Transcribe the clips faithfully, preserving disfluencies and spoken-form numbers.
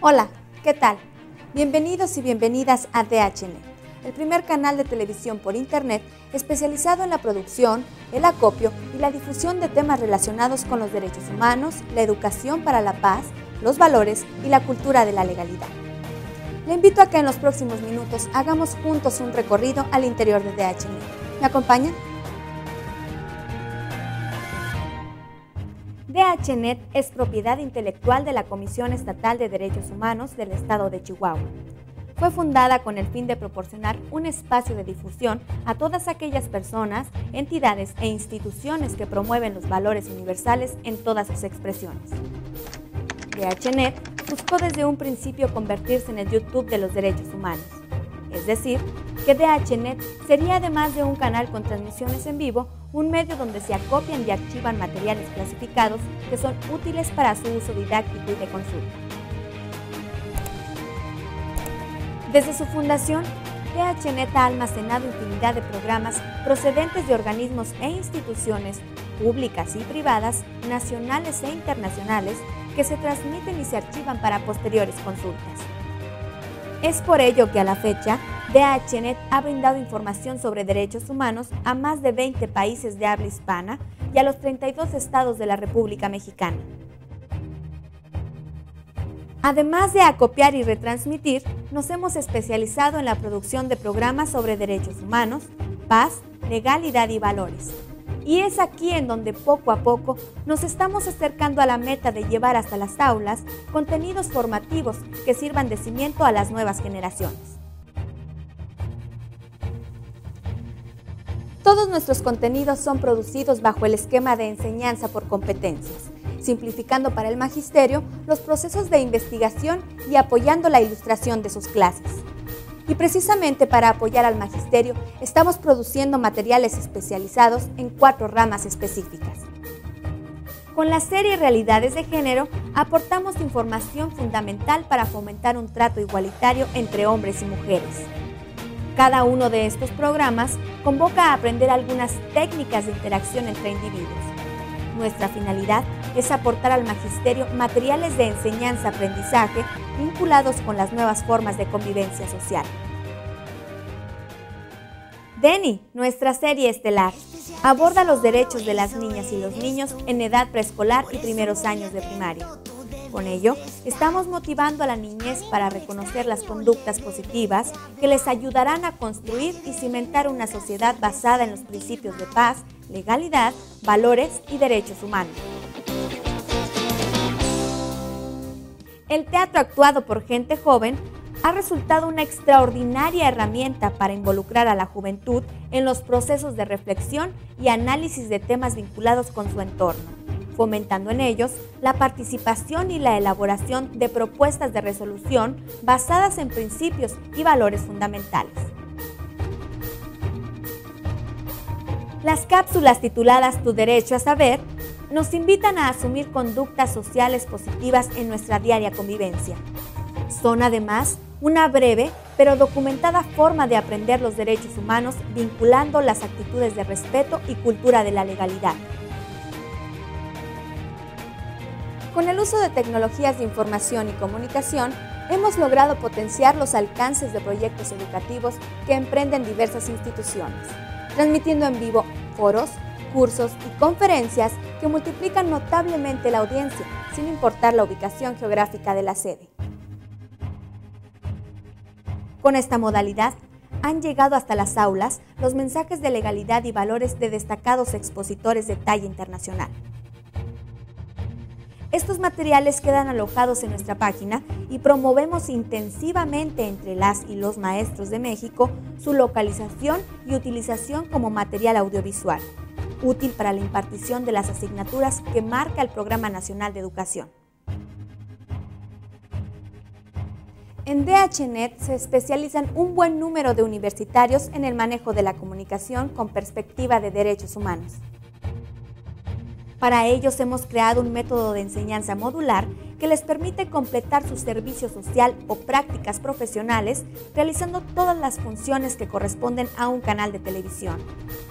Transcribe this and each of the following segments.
Hola, ¿qué tal? Bienvenidos y bienvenidas a D H Net, el primer canal de televisión por internet especializado en la producción, el acopio y la difusión de temas relacionados con los derechos humanos, la educación para la paz, los valores y la cultura de la legalidad. Le invito a que en los próximos minutos hagamos juntos un recorrido al interior de D H Net. ¿Me acompañan? D H Net es propiedad intelectual de la Comisión Estatal de Derechos Humanos del Estado de Chihuahua. Fue fundada con el fin de proporcionar un espacio de difusión a todas aquellas personas, entidades e instituciones que promueven los valores universales en todas sus expresiones. D H Net buscó desde un principio convertirse en el YouTube de los derechos humanos. Es decir, que D H Net sería, además de un canal con transmisiones en vivo, un medio donde se acopian y archivan materiales clasificados que son útiles para su uso didáctico y de consulta. Desde su fundación, D H Net ha almacenado infinidad de programas procedentes de organismos e instituciones públicas y privadas, nacionales e internacionales, que se transmiten y se archivan para posteriores consultas. Es por ello que a la fecha, D H Net ha brindado información sobre derechos humanos a más de veinte países de habla hispana y a los treinta y dos estados de la República Mexicana. Además de acopiar y retransmitir, nos hemos especializado en la producción de programas sobre derechos humanos, paz, legalidad y valores. Y es aquí en donde poco a poco nos estamos acercando a la meta de llevar hasta las aulas contenidos formativos que sirvan de cimiento a las nuevas generaciones. Todos nuestros contenidos son producidos bajo el esquema de enseñanza por competencias, simplificando para el magisterio los procesos de investigación y apoyando la ilustración de sus clases. Y precisamente para apoyar al magisterio, estamos produciendo materiales especializados en cuatro ramas específicas. Con la serie Realidades de Género, aportamos información fundamental para fomentar un trato igualitario entre hombres y mujeres. Cada uno de estos programas convoca a aprender algunas técnicas de interacción entre individuos. Nuestra finalidad es aportar al magisterio materiales de enseñanza-aprendizaje vinculados con las nuevas formas de convivencia social. Denny, nuestra serie estelar, aborda los derechos de las niñas y los niños en edad preescolar y primeros años de primaria. Con ello, estamos motivando a la niñez para reconocer las conductas positivas que les ayudarán a construir y cimentar una sociedad basada en los principios de paz, legalidad, valores y derechos humanos. El teatro actuado por gente joven ha resultado una extraordinaria herramienta para involucrar a la juventud en los procesos de reflexión y análisis de temas vinculados con su entorno, fomentando en ellos la participación y la elaboración de propuestas de resolución basadas en principios y valores fundamentales. Las cápsulas tituladas Tu Derecho a Saber nos invitan a asumir conductas sociales positivas en nuestra diaria convivencia. Son además una breve pero documentada forma de aprender los derechos humanos vinculando las actitudes de respeto y cultura de la legalidad. Con el uso de tecnologías de información y comunicación, hemos logrado potenciar los alcances de proyectos educativos que emprenden diversas instituciones, transmitiendo en vivo foros, cursos y conferencias que multiplican notablemente la audiencia, sin importar la ubicación geográfica de la sede. Con esta modalidad, han llegado hasta las aulas los mensajes de legalidad y valores de destacados expositores de talla internacional. Estos materiales quedan alojados en nuestra página y promovemos intensivamente entre las y los maestros de México su localización y utilización como material audiovisual, útil para la impartición de las asignaturas que marca el Programa Nacional de Educación. En D H Net se especializan un buen número de universitarios en el manejo de la comunicación con perspectiva de derechos humanos. Para ellos hemos creado un método de enseñanza modular que les permite completar su servicio social o prácticas profesionales realizando todas las funciones que corresponden a un canal de televisión,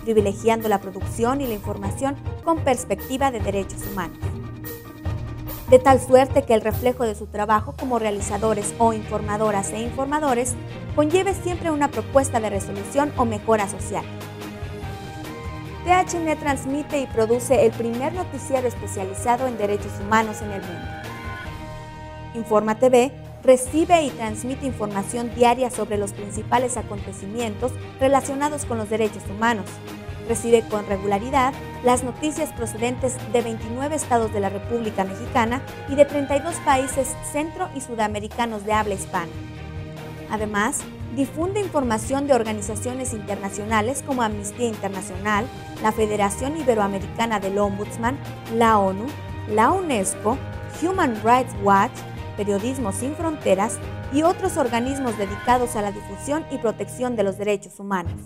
privilegiando la producción y la información con perspectiva de derechos humanos. de tal suerte que el reflejo de su trabajo como realizadores o informadoras e informadores conlleve siempre una propuesta de resolución o mejora social. D H N transmite y produce el primer noticiero especializado en derechos humanos en el mundo. Informa T V recibe y transmite información diaria sobre los principales acontecimientos relacionados con los derechos humanos. Recibe con regularidad las noticias procedentes de veintinueve estados de la República Mexicana y de treinta y dos países centro- y sudamericanos de habla hispana. Además, difunde información de organizaciones internacionales como Amnistía Internacional, la Federación Iberoamericana del Ombudsman, la ONU, la UNESCO, Human Rights Watch, Periodismo Sin Fronteras y otros organismos dedicados a la difusión y protección de los derechos humanos.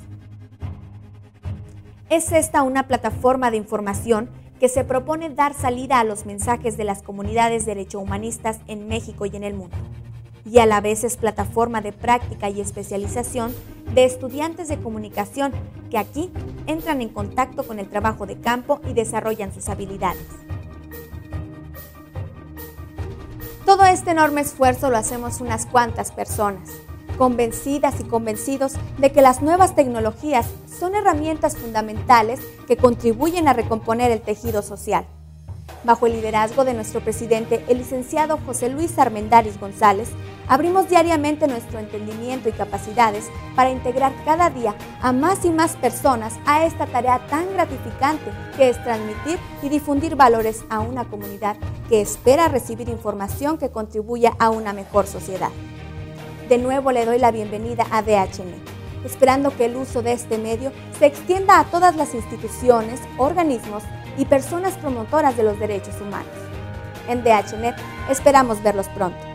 Es esta una plataforma de información que se propone dar salida a los mensajes de las comunidades derechohumanistas en México y en el mundo, y a la vez es plataforma de práctica y especialización de estudiantes de comunicación que aquí entran en contacto con el trabajo de campo y desarrollan sus habilidades. Todo este enorme esfuerzo lo hacemos unas cuantas personas, convencidas y convencidos de que las nuevas tecnologías son herramientas fundamentales que contribuyen a recomponer el tejido social. Bajo el liderazgo de nuestro presidente, el licenciado José Luis Armendáriz González, abrimos diariamente nuestro entendimiento y capacidades para integrar cada día a más y más personas a esta tarea tan gratificante que es transmitir y difundir valores a una comunidad que espera recibir información que contribuya a una mejor sociedad. De nuevo le doy la bienvenida a D H N, esperando que el uso de este medio se extienda a todas las instituciones, organismos y personas promotoras de los derechos humanos. En D H N esperamos verlos pronto.